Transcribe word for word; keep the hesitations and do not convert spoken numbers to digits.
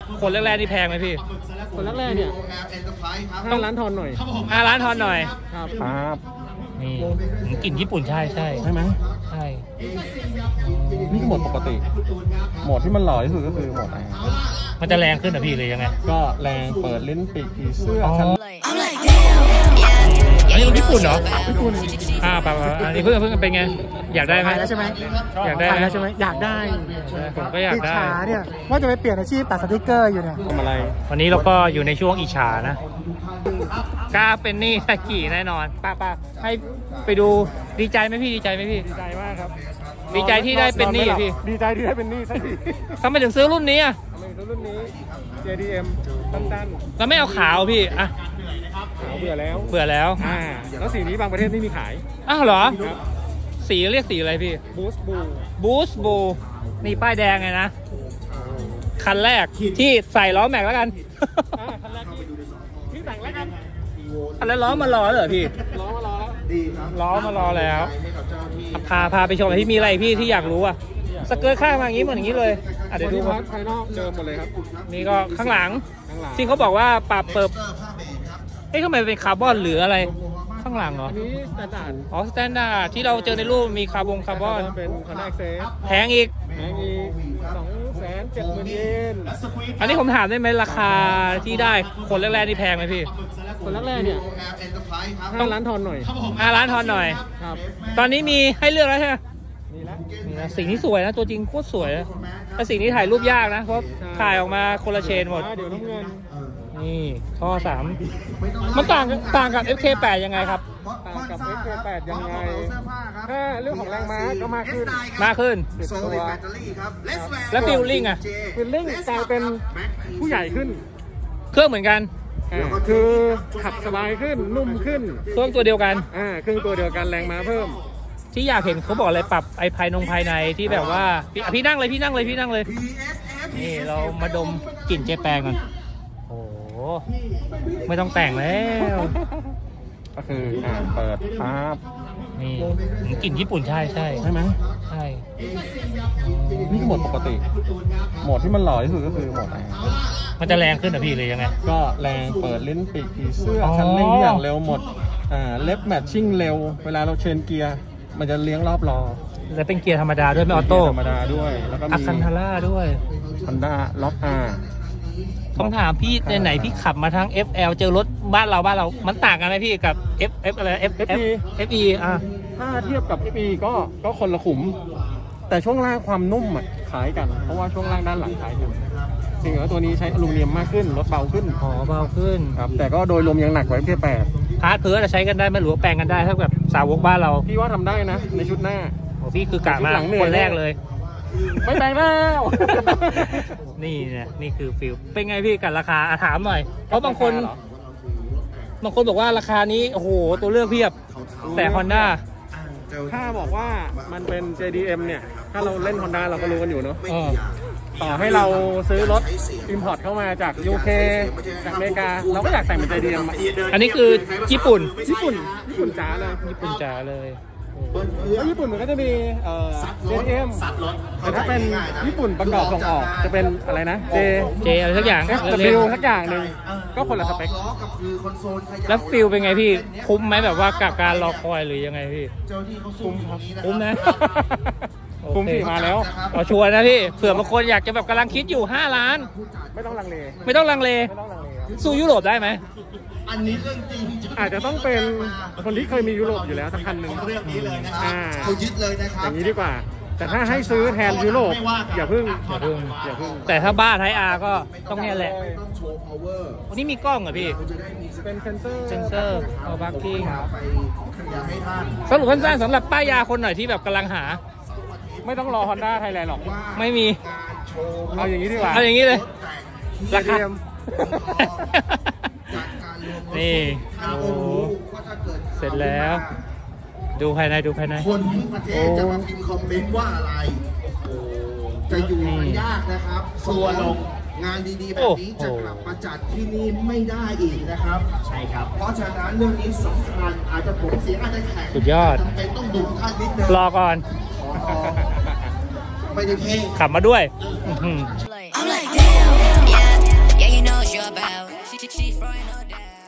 คนแรกๆนี่แพงไหมพี่คนแรกๆเนี่ยห้าล้านทอนหน่อยห้าล้านทอนหน่อยครับครับนี่กลิ่นญี่ปุ่นใช่ใช่ใช่ไหมใช่นี่คือโหมดปกติโหมดที่มันหล่อที่สุดก็คือโหมดอะไรมันจะแรงขึ้นเหรอพี่เลยยังไงก็แรงเปิดลิ้นปีกผีเสื้อคันอันนี้ญี่ปุ่นเหรอญี่ปุ่นอ่าป่าวอันนี้เพิ่งเพิ่งเป็นไงอยากได้ไหมแล้วใช่ไหมอยากได้แล้วใช่ไหมอยากได้ผมก็อยากได้อิจฉาเนี่ยว่าจะไปเปลี่ยนอาชีพตัดสติ๊กเกอร์อยู่เนี่ยทำอะไรวันนี้เราก็อยู่ในช่วงอิจฉานะกล้าเป็นหนี้ตะกี้แน่นอนป้าป้าให้ไปดูดีใจไหมพี่ดีใจไหมพี่ดีใจมากครับดีใจที่ได้เป็นหนี้พี่ดีใจที่ได้เป็นหนี้สักทีทำไมถึงซื้อรุ่นนี้อ่ะทำไมถึงซื้อรุ่นนี้ เจ ดี เอ็ม สั้นๆแล้วไม่เอาขาวพี่อ่ะขาวเบื่อแล้วเบื่อแล้วอ่าแล้วสีนี้บางประเทศไม่มีขายอ้าวเหรอสีเรียกสีอะไรพี่บูสบูบูสบูนี่ป้ายแดงไงนะคันแรกที่ใส่ล้อแม็กแล้วกันคันแรกที่แต่งแล้วกันคันแล้วล้อมารอเหรอพี่ล้อมารอแล้วล้อมารอแล้วพาพาไปชมที่มีอะไรพี่ที่อยากรู้อ่ะสเกิร์ตข้างมาอย่างนี้เหมือนอย่างนี้เลยอ่ะเดี๋ยวดูภายนอกเดิมหมดเลยครับนี่ก็ข้างหลังที่เขาบอกว่าปรับเปิบเอ๊ะทำไมเป็นคาร์บอนหรืออะไรข้างหลังเหรออันนี้สแตนดาร์ดอ๋อสแตนดาร์ดที่เราเจอในรูปมีคาร์บอนคาร์บอนเป็นคอนแทคเซฟแพงอีกแพงอีกสองแสนเจ็ดหมื่นเยนอันนี้ผมถามได้ไหมราคาที่ได้คนแรกๆนี่แพงไหมพี่คนแรกๆเนี่ยห้าล้านทอนหน่อยห้าล้านทอนหน่อยครับตอนนี้มีให้เลือกแล้วใช่ไหมมีแล้วนี่นะสีนี้สวยนะตัวจริงโคตรสวยแต่สีนี้ถ่ายรูปยากนะเพราะถ่ายออกมาคนละเชนหมดเดี๋ยวน้ำเงินนี่ท่อสามมันต่างต่างกับ เอฟ เค แปด ยังไงครับต่างกับ เอฟ เค แปด ยังไงถ้าเรื่องของแรงม้าก็มากขึ้นมากขึ้นตัวแล้วฟิลลิ่งอะฟิลลิ่งกลายเป็นผู้ใหญ่ขึ้นเครื่องเหมือนกันคือขับสบายขึ้นนุ่มขึ้นเครื่องตัวเดียวกันอ่าเครื่องตัวเดียวกันแรงม้าเพิ่มที่อยากเห็นเขาบอกอะไรปรับไอภายนงภายในที่แบบว่าพี่พี่นั่งเลยพี่นั่งเลยพี่นั่งเลยนี่เรามาดมกลิ่นเจแปนก่อนโอ้ไม่ต้องแต่งแล้วก็คืออ่าเปิดปั๊บนี่กลิ่นญี่ปุ่นใช่ใช่ใช่ไหมใช่นี่คือโหมดปกติโหมดที่มันหล่อที่สุดก็คือโหมดอะไรมันจะแรงขึ้นเหรอพี่เลยยังไงก็แรงเปิดลิ้นปีกผีเสื้อคันเร่งอย่างเร็วหมดอ่าเล็บแมทชิ่งเร็วเวลาเราเชนเกียร์มันจะเลี้ยงรอบล้อแล้วเป็นเกียร์ธรรมดาด้วยไม่ออโต้ธรรมดาด้วยแล้วก็มีอะคันทาร่าด้วยฮอนด้าล็อกอาต้องถามพี่ในไหนพี่ขับมาทั้ง เอฟ แอล เจอรถบ้านเราบ้านเรามันต่างกันไหมพี่กับ F F อะไร F F F E อ่ะถ้าเทียบกับ F E ก็ก็คนละขุมแต่ช่วงล่างความนุ่มอ่ะคล้ายกันเพราะว่าช่วงล่างด้านหลังคล้ายกันจริงๆตัวนี้ใช้อลูมิเนียมมากขึ้นรถเบาขึ้นอ๋อเบาขึ้นครับแต่ก็โดยรวมยังหนักกว่า เอฟ เค แปดพาร์ทเพิร์จะใช้กันได้ไหมหรือว่าแปลงกันได้ถ้าแบบสาวกบ้านเราพี่ว่าทำได้นะในชุดหน้าโอ้พี่คือกะมาคนแรกเลยไม่แปลงแล้วนี่เนี่ยนี่คือฟิลเป็นไงพี่กันราคาถามหน่อยเพราะบางคนบางคนบอกว่าราคานี้โอ้โหตัวเลือกเพียบแต่ Honda ถ้าบอกว่ามันเป็น เจ ดี เอ็ม เนี่ยถ้าเราเล่น Honda เราก็รู้กันอยู่เนาะต่อให้เราซื้อรถ import เข้ามาจาก ยู เค จากอเมริกาเราก็อยากแต่งเป็น เจ ดี เอ็มอันนี้คือญี่ปุ่นญี่ปุ่นญี่ปุ่นจ๋าเลยญี่ปุ่นจ๋าเลยแล้วญี่ปุ่นมันก็จะมีเอ่อ เจ ดี เอ็ม แต่ถ้าเป็นญี่ปุ่นประกอบส่งออกจะเป็นอะไรนะ J J อะไรสักอย่าง F W สักอย่างหนึ่งก็คนละสเปคแล้วฟิลเป็นไงพี่คุ้มไหมแบบว่ากับการรอคอยหรือยังไงพี่คุ้มครับคุ้มนะคุ้มที่มาแล้วเอาชัวร์นะพี่เผื่อบางคนอยากจะแบบกำลังคิดอยู่ห้าล้านไม่ต้องลังเลไม่ต้องลังเลสู้ยุโรปได้ไหมอันนี้เรื่องจริงอาจจะต้องเป็นคนที่เคยมียุโรปอยู่แล้วสักคันหนึ่งเรื่องนี้เลยนะครับเขายึดเลยนะครับอย่างนี้ดีกว่าแต่ถ้าให้ซื้อแทนยุโรปอย่าพึ่งอย่าพึ่งอย่าพึ่งแต่ถ้าบ้าไทยอาร์ก็ต้องเนี่ยแหละวันนี้มีกล้องเหรอพี่เป็นเซนเซอร์เซนเซอร์เอาบัคกิ้งสรุปสั้นๆสำหรับป้ายยาคนหน่อยที่แบบกำลังหาไม่ต้องรอ Honda Thailand หรอกไม่มีเอาอย่างนี้ดีกว่าเอาอย่างนี้เลยราคานี่โอ้เสร็จแล้วดูภายในดูภายในคนทั้งประเทศจะมาพิมพ์คอมเมนต์ว่าอะไรจะอยู่มันยากนะครับส่วนงานดีๆแบบนี้จะกลับมาจัดที่นี่ไม่ได้อีกนะครับใช่ครับเพราะฉะนั้นเรื่องนี้สำคัญอาจจะผมเสียอาจจะแข็งสุดยอดจำเป็นต้องดูท่านนิดนึงรอก่อนไม่ได้เพ่ขับมาด้วย She, she frying her dad.